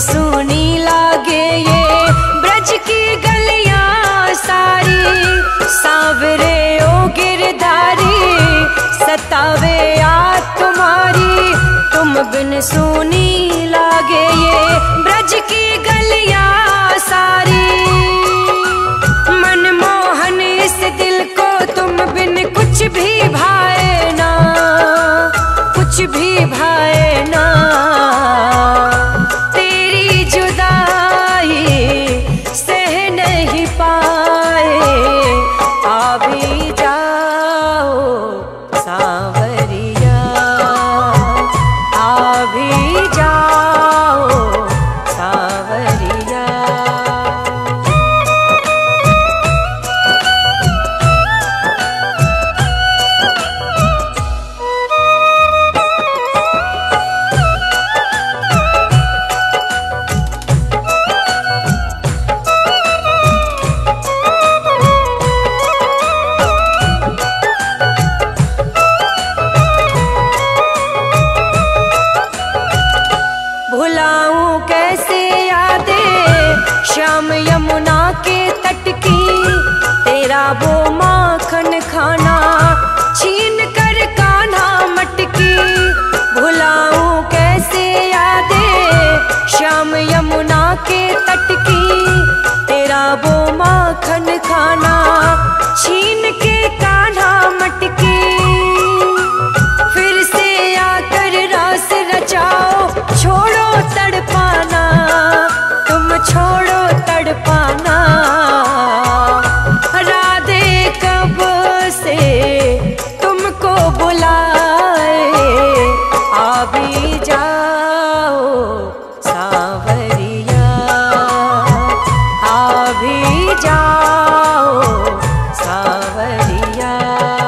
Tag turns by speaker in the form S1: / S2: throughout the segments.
S1: सुनी लागे ये ब्रज की गलियां सारी। सांवरे ओ गिरधारी सतावे याद तुम्हारी, तुम बिन सुनी लागे ये ब्रज की गलियां सारी। मनमोहन इस दिल को तुम बिन कुछ भी भाए ना, कुछ भी भाए ना। तेरी जुदाई सह नहीं पाए, आ भी जाओ सांवरिया, आ भी जाओ सांवरिया। भुलाऊं कैसे यादें श्याम यमुना के तट की, तेरा वो माखन खाना छीन कर कान्हा मटकी। भुलाऊं कैसे यादें श्याम यमुना के तट की, तेरा वो माखन खाना छीन के कान्हा मटकी। फिर से आकर रास रचाओ, छोड़ो तड़पाना, तुम छोड़ो तड़पाना। राधे कब से तुमको बुलाए, आ भी जाओ सांवरिया, आ भी जाओ सांवरिया।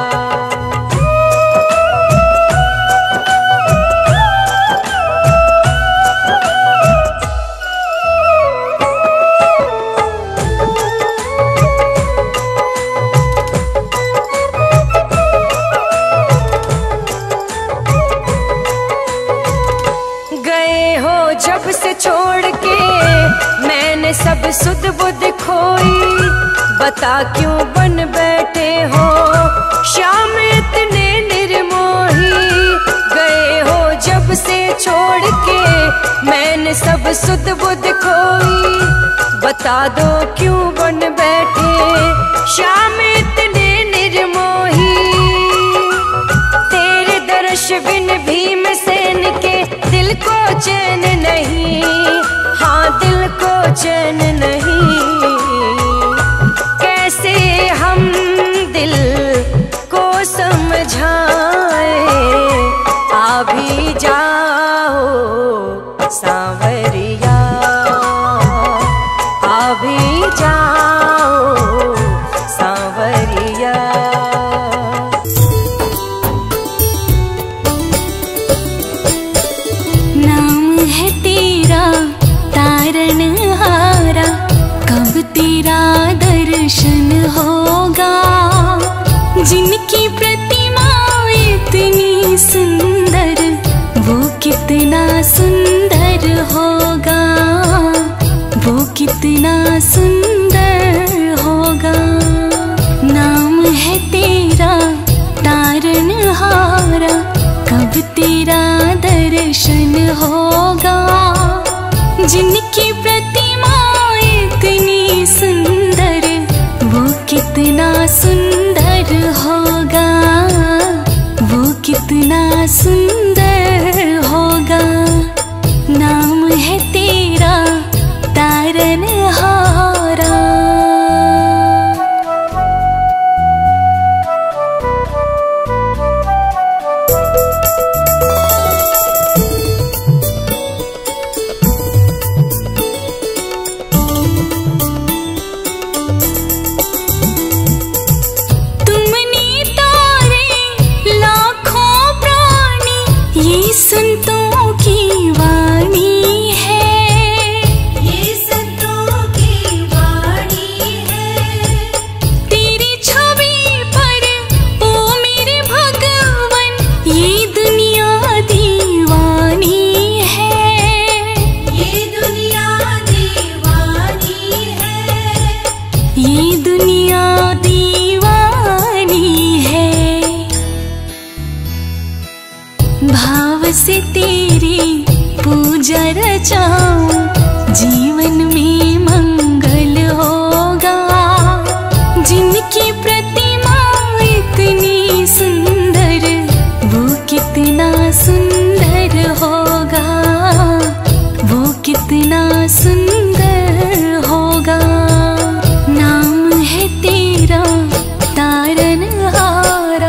S1: जब से छोड़ के मैंने सब सुध बुध खोई, बता क्यों बन बैठे हो श्याम इतने निर्मोही। गए हो जब से छोड़ के मैंने सब सुध बुध खोई, बता दो क्यों बन बैठे श्याम इतने निर्मोही। तेरे दर्श बिन भीमसेन के दिल को चैन नहीं, हाँ दिल को चैन नहीं। कैसे हम दिल को समझाए, आ भी जाओ सांवरिया, आ भी जाओ सांवरिया।
S2: तारनहारा कब तेरा दर्शन होगा, जिनकी प्रतिमा इतनी सुंदर वो कितना सुंदर होगा, वो कितना सुंदर होगा। नाम है तेरा तारनहारा कब तेरा दर्शन होगा, जिनकी प्रतिमा इतनी सुंदर वो कितना सुंदर होगा, वो कितना सुंदर होगा। नाम है तेरा तारनहारा। रचाऊं, जीवन में मंगल होगा। जिनकी प्रतिमा इतनी सुंदर, वो कितना सुंदर होगा, वो कितना सुंदर होगा। नाम है तेरा तारनहारा।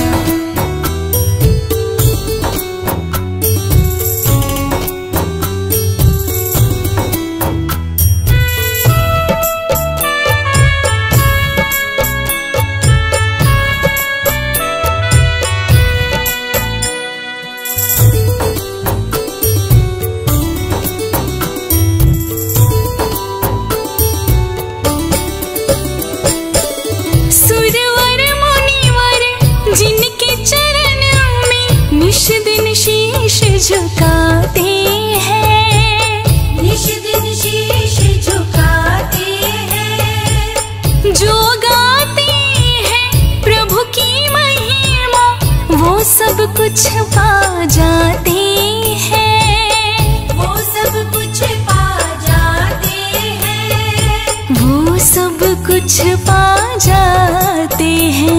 S2: जिनके चरण में निश दिन शीश झुकाते हैं, निश दिन शीश झुकाते हैं। जो गाते हैं प्रभु की महिमा, वो सब कुछ पा जाते हैं, वो सब कुछ पा जाते हैं, वो सब कुछ पा जाते हैं।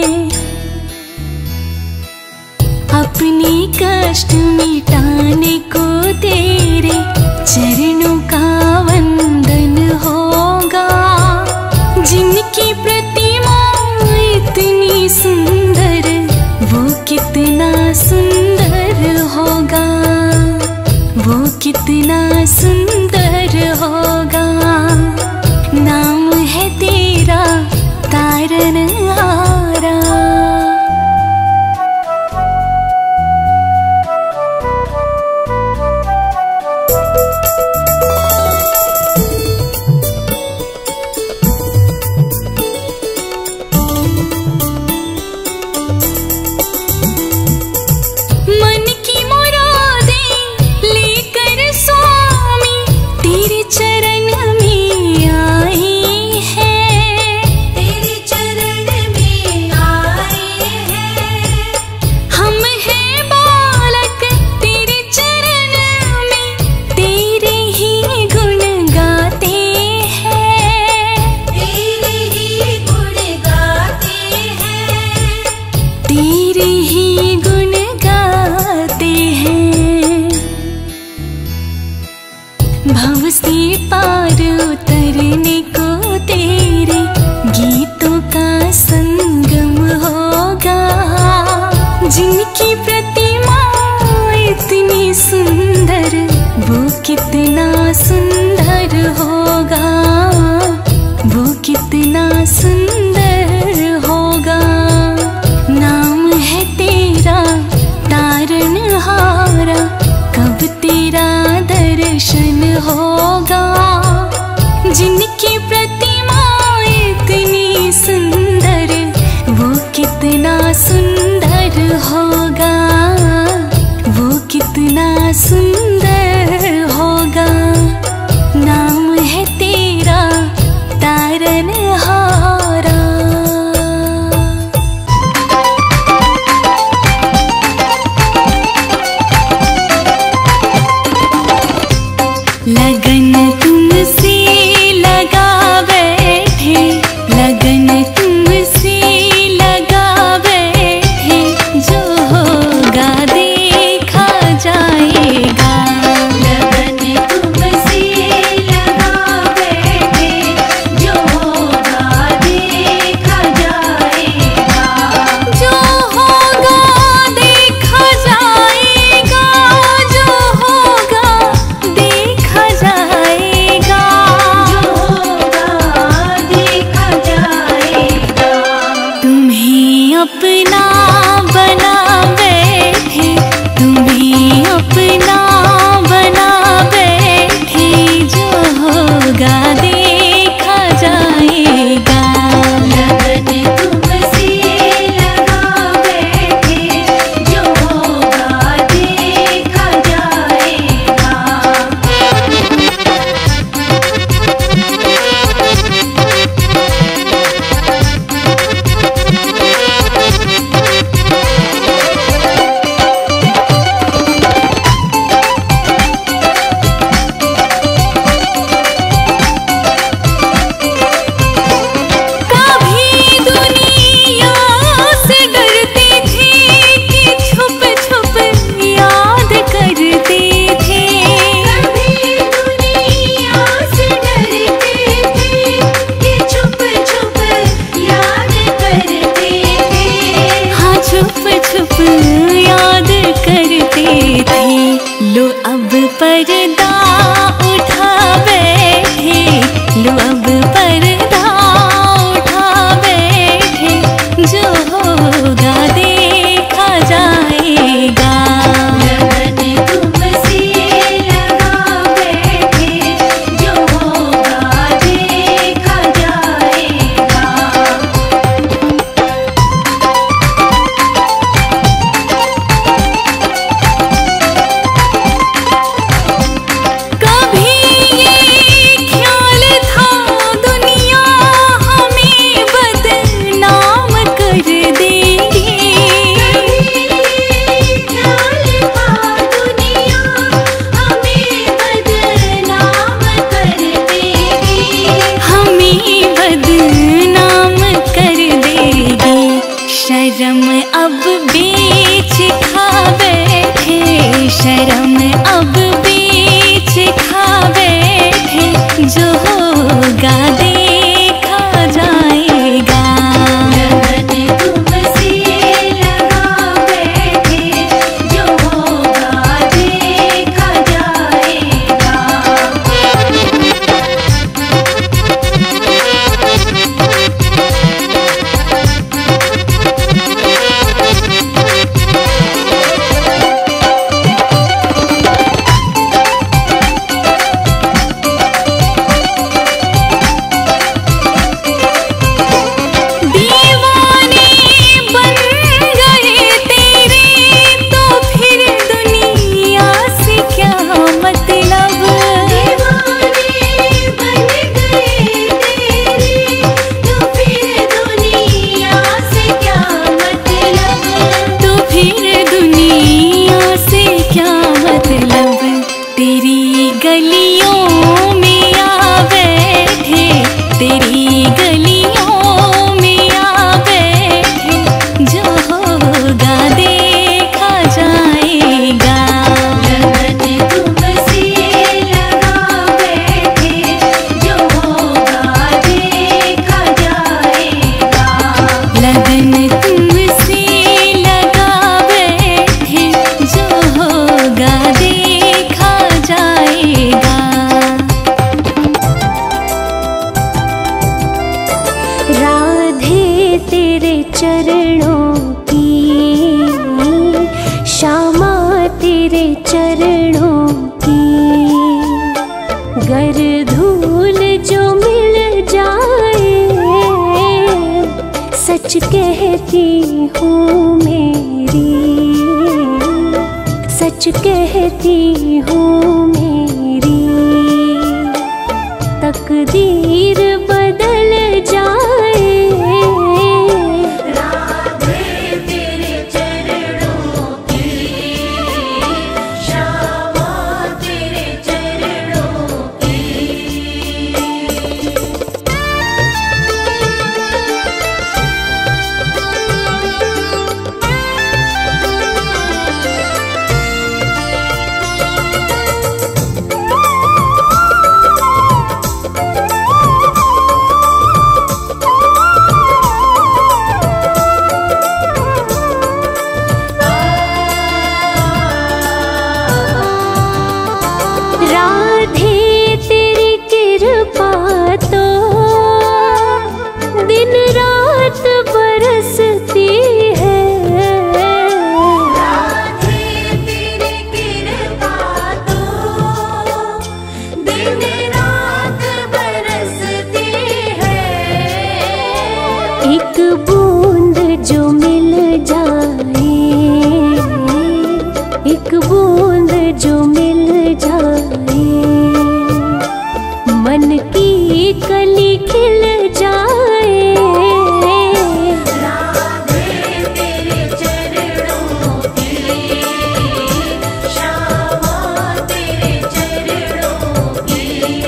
S2: अपने कष्ट मिटाने को तेरे चरणों का वंदन होगा। जिनकी प्रतिमा इतनी सुंदर, वो कितना सुंदर होगा, वो कितना सुंदर होगा। नाम है तेरा तारनहारा। भव से पार उतरने को तेरे गीतों का संगम होगा। जिनकी प्रतिमा इतनी सुंदर, वो कितना सुंदर होगा, वो कितना सुंदर होगा। नाम है तेरा तारनहारा। कब तेरा दर्शन होगा। जिनकी प्रतिमा इतनी सुंदर, वो कितना सुंदर होगा, वो कितना सुंदर होगा। नाम है तेरा तारनहारा। लगन तुमसे लगा बैठे, लगन तुमसे लगा बैठे, जो होगा देखा जाएगा। लगन तुमसे लगा बैठे, जो होगा देखा जाएगा। जो होगा देखा जाएगा, जो होगा देखा जाएगा। पर्दा उठा बैठे, लो अब पर्दा उठा बैठे, जो होगा देखा जाएगा। लगन तुमसे लगा बैठे, जो होगा देखा जाएगा। कभी ये ख्याल था दुनिया हमें बदनाम कर देगी, ख्याल था दुनिया हमें बदनाम कर देगी, हमें बदनाम कर देगी। शर्म अब बीच खा बैठे, शर्म अब बीच खा बैठे, जो होगा देखा जाएगा। लगन तुमसे लगा बैठे, जो होगा देखा जाएगा। दीवाने बन गए तेरे, तो फिर दुनिया से क्या मतलब। दीवाने बन गए तेरे, तो फिर दुनिया से क्या मतलब। तो फिर दुनिया से क्या मतलब। तेरी गलियों में आ बैठे, तेरी गलियों में आ बैठे, जो होगा देखा जाएगा। लगन तुमसे लगा बैठे, जो होगा देखा जाएगा। लगन तुमसे लगा बैठे, जो होगा देखा जाएगा।
S1: राधे तेरे चरणों की, श्यामा तेरे चरणों की, गर धूल जो मिल जाए, सच कहती हूँ मेरी, सच कहती हूँ मेरी, तकदीर बदल जाए। राधे तेरे चरणों की, श्यामा तेरे चरणों की। राधे तेरी कृपा तो दिन रात बरसती है। राधे तेरी कृपा तो दिन रात बरसती है। एक बूंद जो मिल जाए, एक बूंद जो मिल जाए, मन की कली खिल जाए। राधे तेरे चरणों की, श्यामा तेरे चरणों की।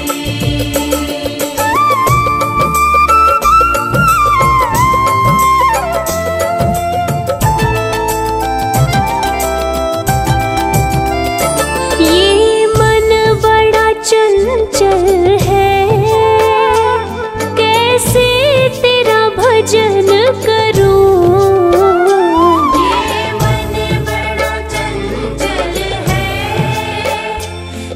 S1: ये मन बड़ा चंचल है, कैसे तेरा भजन करूं। ये मन बड़ा चंचल है,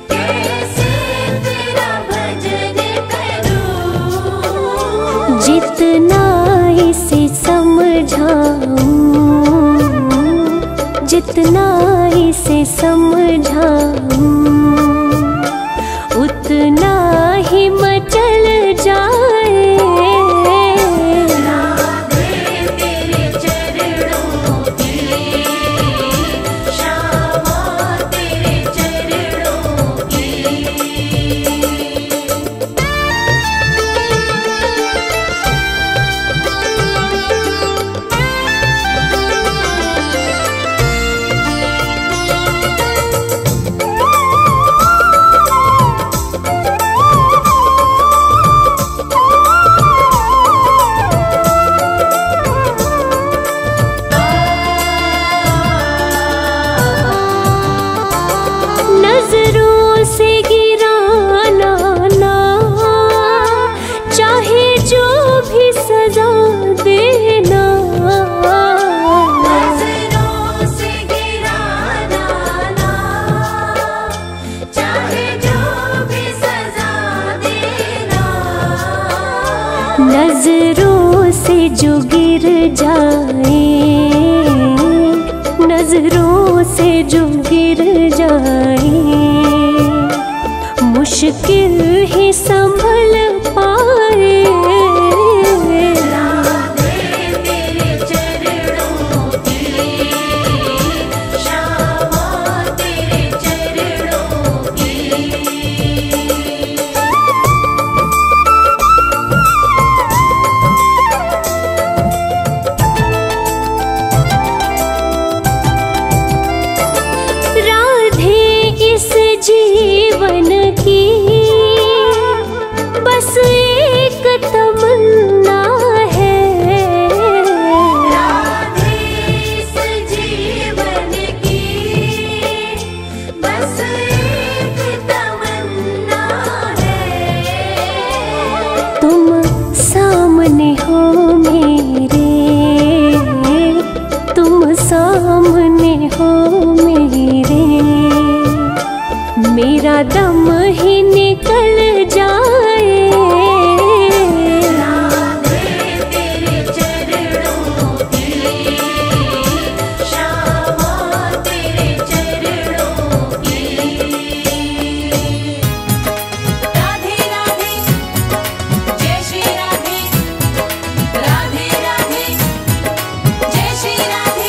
S2: जितना इसे समझाऊं, जितना इसे समझाऊं, उतना ही मचल जाए। राधे तेरे चरणों की, श्यामा तेरे चरणों की। नजरों से गिराना ना, चाहे जो भी सजा देना। नजरों से गिराना ना, चाहे जो भी सजा देना। नजरों से जो गिर जाए, नजरों से जो गिर जाए, मुश्किल ही संभल पाए। राधे तेरे चरणों की, श्यामा तेरे चरणों की। राधे इस जीवन की बस एक तमन्ना है। राधे इस जीवन की बस एक तमन्ना है। तुम सामने हो मेरे, तुम सामने हो मेरे, मेरा दम ही निकल जाए। राधे तेरे चरणों की, श्यामा तेरे चरणों की। राधे राधे जय श्री राधे, राधे राधे जय श्री राधे।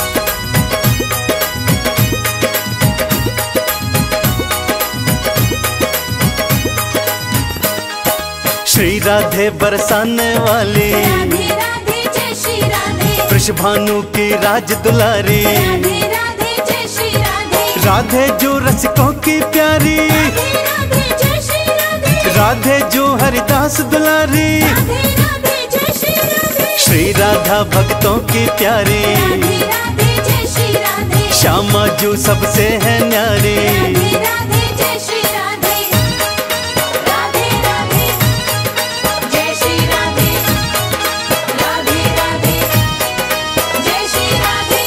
S3: श्री राधे बरसाने वाली,
S2: राधे राधे जय श्री राधे,
S3: वृषभानु की राज दुलारी।
S2: राधे राधे जय श्री राधे,
S3: राधे जो रसिकों की प्यारी,
S2: राधे राधे जय श्री राधे,
S3: राधे जो हरिदास दुलारी।
S2: राधे राधे जय श्री राधे,
S3: श्री राधा भक्तों की प्यारी,
S2: राधे राधे जय श्री राधे,
S3: श्यामा जो सबसे है न्यारी।
S2: राधे राधे जय श्री राधे, राधे राधे जय श्री राधे, राधे राधे जय श्री राधे।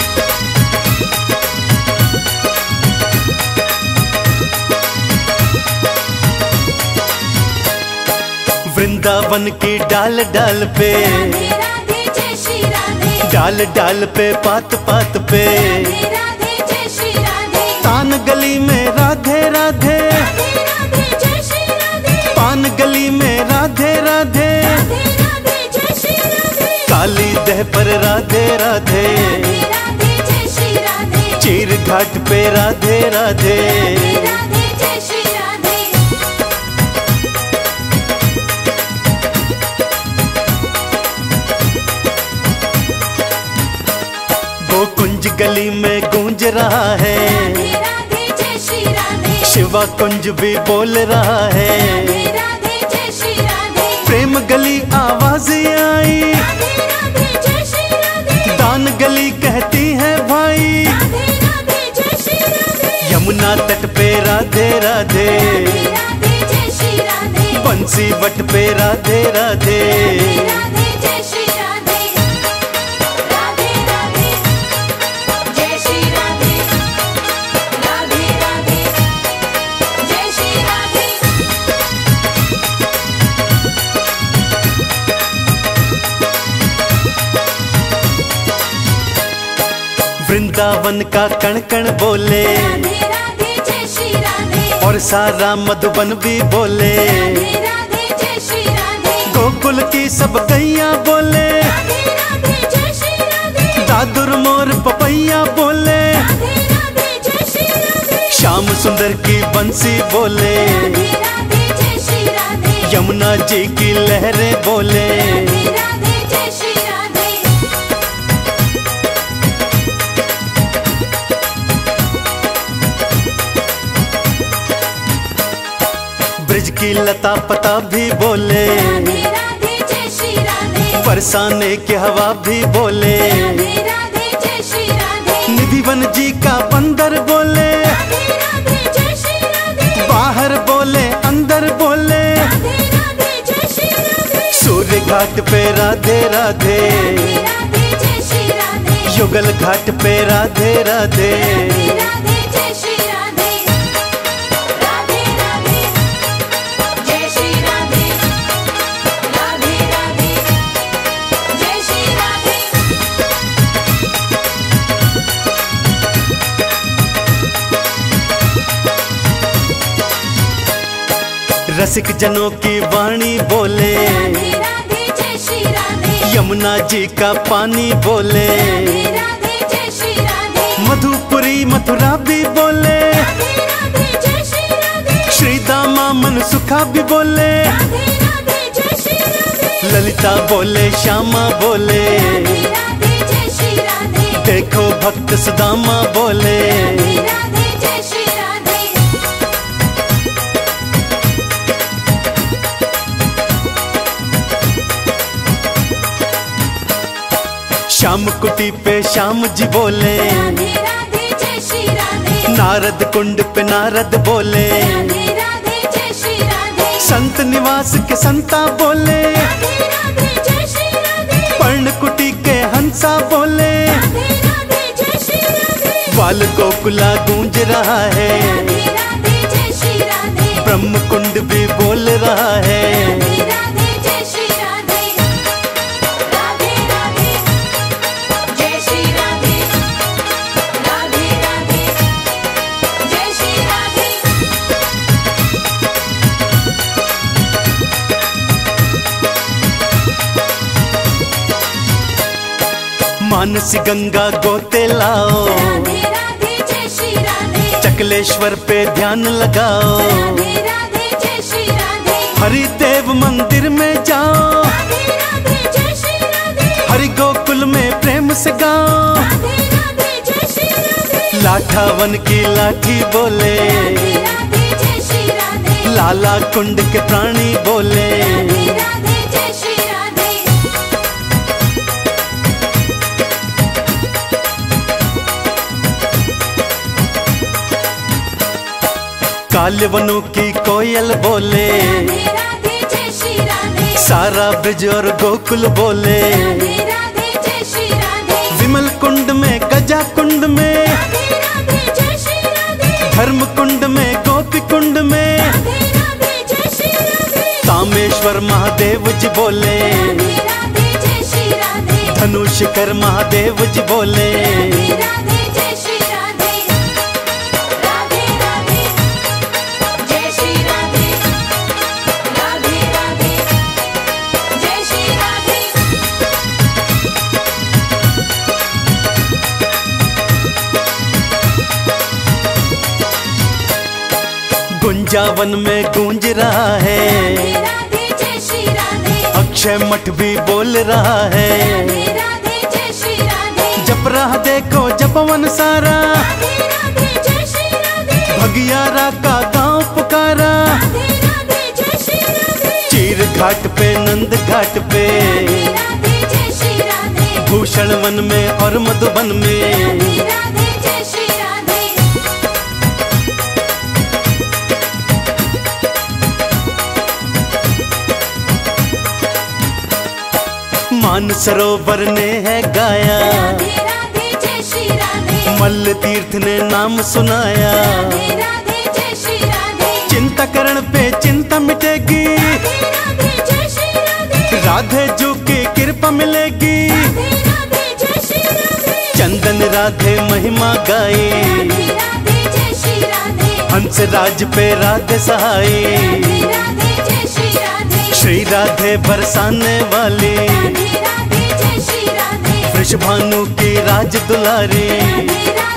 S3: वृंदावन की डाल डाल पे,
S2: राधे राधे जय श्री राधे,
S3: डाल डाल पे पात पात पे,
S2: राधे राधे जय श्री राधे,
S3: तान गली में राधे राधे,
S2: राधे राधे जय श्री राधे,
S3: पान गली में राधे राधे,
S2: राधे राधे जय श्री राधे,
S3: काली दह पर राधे राधे,
S2: राधे राधे जय श्री राधे,
S3: चीर घाट पे राधे राधे।
S2: राधे राधे जय श्री राधे।
S3: गोकुंज गली में गूंज रहा है,
S2: राधे राधे जय श्री राधे,
S3: शिवा कुंज भी बोल रहा है।
S2: राधे राधे जय श्री राधे,
S3: प्रेम गली आवाज आई,
S2: राधे राधे जय श्री राधे,
S3: दान गली कहती है भाई।
S2: राधे राधे जय श्री राधे,
S3: यमुना तट पे राधे राधे,
S2: राधे राधे जय श्री राधे,
S3: बंसी वट पे राधे राधे।
S2: राधे राधे जय श्री राधे, राधे राधे जय श्री राधे, राधे राधे जय श्री राधे।
S3: वृंदावन का कण कण बोले,
S4: राधे राधे जय श्री राधे।
S3: और सारा मधुबन भी बोले,
S4: राधे राधे जय श्री राधे।
S3: गोकुल की सब गैया बोले,
S4: राधे राधे जय श्री राधे।
S3: दादुर मोर पपैया बोले,
S4: राधे राधे जय श्री राधे।
S3: श्याम सुंदर की बंसी बोले,
S4: राधे राधे जय श्री राधे।
S3: यमुना जी की लहरें बोले,
S4: राधे राधे जय श्री राधे।
S3: ब्रिज की लता पता भी बोले,
S4: राधे राधे जय श्री राधे।
S3: बरसाने की हवा भी बोले,
S4: राधे राधे जय श्री राधे।
S3: निधिवन जी का बंदर बोले,
S4: राधे राधे जय श्री राधे।
S3: बाहर बोले अंदर बोले,
S4: राधे राधे जय श्री राधे।
S3: सूर्य घाट पे राधे राधे,
S4: राधे राधे जय श्री राधे।
S3: युगल घाट पे राधे राधे,
S4: राधे राधे जय श्री राधे। राधे राधे जय श्री राधे। राधे राधे जय श्री राधे।
S3: रसिक जनों की वाणी बोले,
S4: राधे राधे जय श्री राधे।
S3: यमुना जी का पानी बोले,
S4: राधे राधे जय श्री राधे।
S3: मधुपुरी मथुरा भी बोले,
S4: राधे राधे जय श्री राधे।
S3: श्री दामा मन सुखा भी बोले,
S4: राधे राधे जय श्री राधे।
S3: ललिता बोले, श्यामा बोले,
S4: राधे राधे जय श्री राधे।
S3: देखो भक्त सुदामा बोले,
S4: राधे राधे जय श्री राधे।
S3: श्याम कुटी पे श्याम जी बोले,
S4: राधे राधे जय श्री राधे।
S3: नारद कुंड पे नारद बोले,
S4: राधे राधे जय श्री राधे।
S3: संत निवास के संता बोले,
S4: राधे राधे जय श्री राधे।
S3: पर्ण कुटी के हंसा बोले,
S4: राधे राधे जय श्री राधे।
S3: बाल गोकुला गूंज रहा है,
S4: राधे राधे जय श्री राधे।
S3: ब्रह्म कुंड भी बोल रहा है,
S4: राधे राधे जय श्री राधे। राधे राधे जय श्री राधे। राधे राधे जय श्री राधे।
S3: मानसी गंगा गोते लाओ,
S4: राधे राधे जय श्री राधे।
S3: चकलेश्वर पे ध्यान लगाओ,
S4: राधे राधे जय श्री राधे।
S3: हरिदेव मंदिर में जाओ,
S4: राधे राधे जय श्री राधे।
S3: हरि गोकुल में प्रेम से गाओ,
S4: राधे राधे जय श्री राधे।
S3: लाठावन की लाठी बोले,
S4: राधे राधे जय श्री राधे।
S3: लाला कुंड के प्राणी बोले,
S4: राधे राधे जय श्री राधे।
S3: काल्यवनों की कोयल बोले,
S4: राधे राधे जय श्री राधे।
S3: सारा ब्रिज और गोकुल बोले,
S4: राधे राधे जय श्री राधे।
S3: विमल कुंड में गजा कुंड में,
S4: राधे राधे जय श्री राधे।
S3: धर्म कुंड में गोपी कुंड में,
S4: राधे राधे जय श्री राधे।
S3: कामेश्वर महादेव जी बोले,
S4: राधे राधे जय श्री राधे।
S3: धनुषकर महादेव जी बोले,
S4: राधे राधे जय श्री राधे। राधे राधे जय श्री राधे। राधे राधे जय श्री राधे।
S3: गुंजावन में गूंज रहा है,
S4: राधे राधे जय श्री राधे।
S3: अक्षय मठ भी बोल रहा है,
S4: राधे राधे जय श्री राधे।
S3: जप रहा देखो जपवन सारा,
S4: राधे राधे जय श्री राधे।
S3: भगियारा का गांव पुकारा,
S4: राधे राधे जय श्री राधे।
S3: चीर घाट पे नंद घाट पे,
S4: राधे राधे जय श्री राधे।
S3: भूषण वन में और मधुबन में,
S4: राधे राधे जय श्री राधे।
S3: मान सरोवर ने है गाया,
S4: राधे राधे जय श्री राधे।
S3: मल्ल तीर्थ ने नाम सुनाया,
S4: राधे राधे जय श्री राधे।
S3: चिंता करण पे चिंता मिटेगी,
S4: राधे राधे जय श्री राधे।
S3: राधे जो की कृपा मिलेगी,
S4: राधे राधे जय श्री राधे।
S3: चंदन राधे महिमा गाए,
S4: राधे राधे जय श्री राधे,
S3: हंस राज पे राधे सहाय।
S4: राधे राधे जय श्री राधे,
S3: श्री राधे बरसाने वाली,
S4: राधे राधे जय श्री राधे,
S3: वृषभानु की राज दुलारी।
S4: राधे राधे